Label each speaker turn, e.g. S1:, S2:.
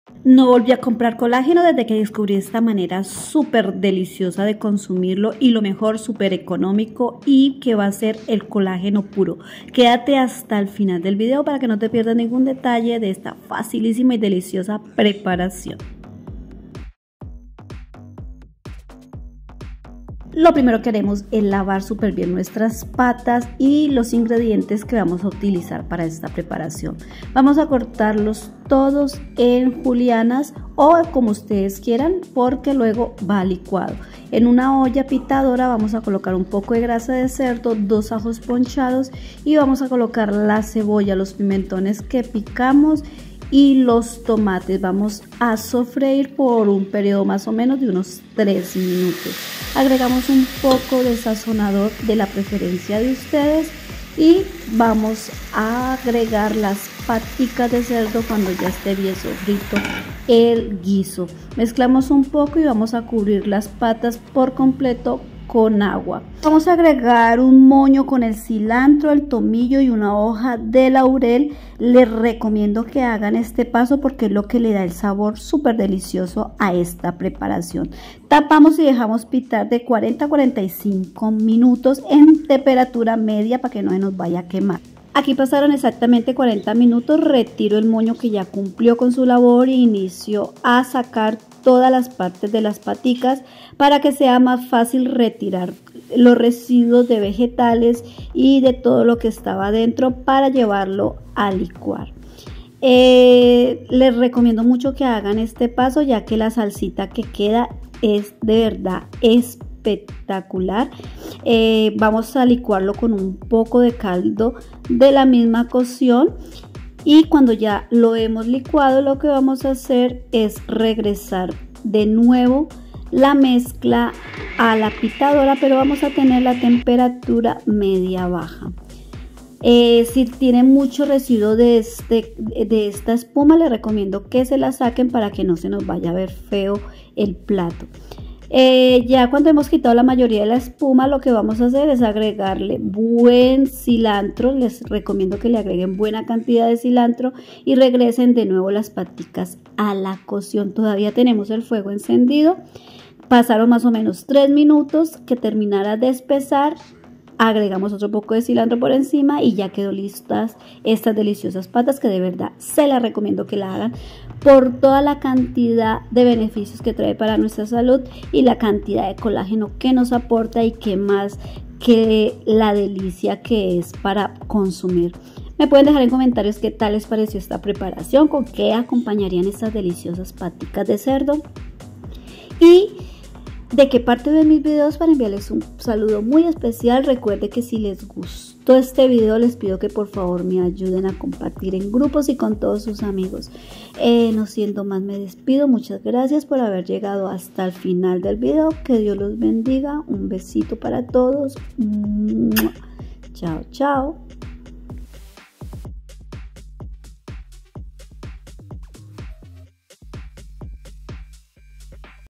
S1: No volví a comprar colágeno desde que descubrí esta manera súper deliciosa de consumirlo y lo mejor, súper económico y que va a ser el colágeno puro. Quédate hasta el final del video para que no te pierdas ningún detalle de esta facilísima y deliciosa preparación. Lo primero que haremos es lavar súper bien nuestras patas y los ingredientes que vamos a utilizar para esta preparación. Vamos a cortarlos todos en julianas o como ustedes quieran, porque luego va licuado. En una olla pitadora vamos a colocar un poco de grasa de cerdo, 2 ajos ponchados y vamos a colocar la cebolla, los pimentones que picamos y los tomates. Vamos a sofreír por un periodo más o menos de unos 3 minutos. Agregamos un poco de sazonador de la preferencia de ustedes y vamos a agregar las paticas de cerdo cuando ya esté bien sofrito el guiso. Mezclamos un poco y vamos a cubrir las patas por completo con agua. Vamos a agregar un moño con el cilantro, el tomillo y una hoja de laurel. Les recomiendo que hagan este paso porque es lo que le da el sabor súper delicioso a esta preparación. Tapamos y dejamos pitar de 40 a 45 minutos en temperatura media para que no se nos vaya a quemar. Aquí pasaron exactamente 40 minutos, retiro el moño que ya cumplió con su labor e inicio a sacar todas las partes de las paticas para que sea más fácil retirar los residuos de vegetales y de todo lo que estaba dentro para llevarlo a licuar. Les recomiendo mucho que hagan este paso ya que la salsita que queda es de verdad espectacular. Vamos a licuarlo con un poco de caldo de la misma cocción y cuando ya lo hemos licuado lo que vamos a hacer es regresar de nuevo la mezcla a la pitadora, pero vamos a tener la temperatura media baja. Si tienen mucho residuo de esta espuma, les recomiendo que se la saquen para que no se nos vaya a ver feo el plato. Ya cuando hemos quitado la mayoría de la espuma, lo que vamos a hacer es agregarle buen cilantro. Les recomiendo que le agreguen buena cantidad de cilantro y regresen de nuevo las paticas a la cocción. Todavía tenemos el fuego encendido. Pasaron más o menos 3 minutos que terminara de espesar. Agregamos otro poco de cilantro por encima y ya quedó listas estas deliciosas patas que de verdad se las recomiendo que la hagan por toda la cantidad de beneficios que trae para nuestra salud y la cantidad de colágeno que nos aporta y que más que la delicia que es para consumir. Me pueden dejar en comentarios qué tal les pareció esta preparación, con qué acompañarían estas deliciosas paticas de cerdo y de qué parte de mis videos para enviarles un saludo muy especial. Recuerde que si les gustó este video les pido que por favor me ayuden a compartir en grupos y con todos sus amigos. No siendo más me despido, muchas gracias por haber llegado hasta el final del video, que Dios los bendiga, un besito para todos, chao chao.